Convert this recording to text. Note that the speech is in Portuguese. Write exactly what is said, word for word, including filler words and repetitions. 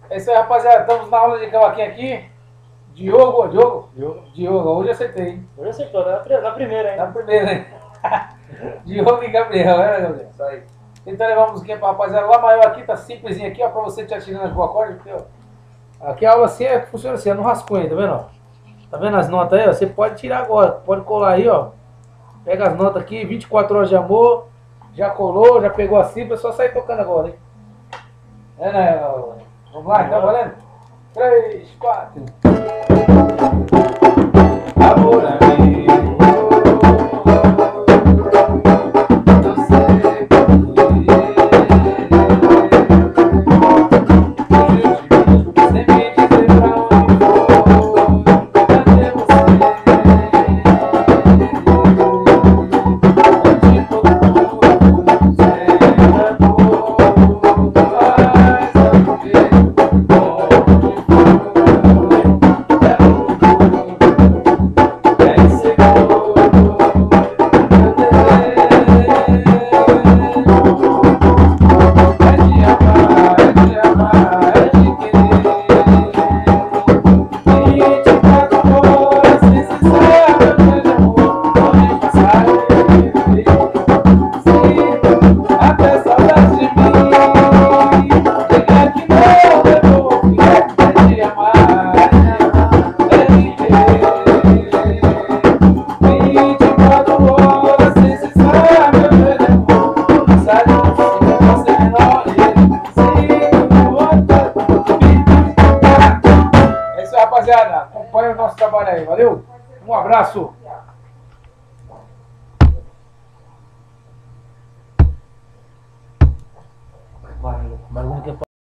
É isso aí, rapaziada. Estamos na aula de cavaquinho aqui. Diogo, Diogo? Diogo. Diogo, hoje eu acertei, hein? Hoje acertou, na, pri- na primeira, hein? Na primeira, hein? Diogo e Gabriel, né, Gabriel? Isso aí. Tentar levar uma musiquinha pra rapaziada. Lá maior aqui, tá simplesinho aqui, ó, pra você estar tirando as boas cordas. Aqui, ó. Aqui a aula assim é, funciona assim, é no rascunho, tá vendo? Ó? Tá vendo as notas aí, ó? Você pode tirar agora, pode colar aí, ó. Pega as notas aqui, vinte e quatro horas de amor. Já colou, já pegou a cifra, é só sair tocando agora, hein? É, né? Vamos lá, então, valendo? três, quatro. Amor, amigo. Eu sei que sem me dizer pra onde for, cadê você? Rapaziada, acompanha o nosso trabalho aí, valeu? Um abraço! Barulho que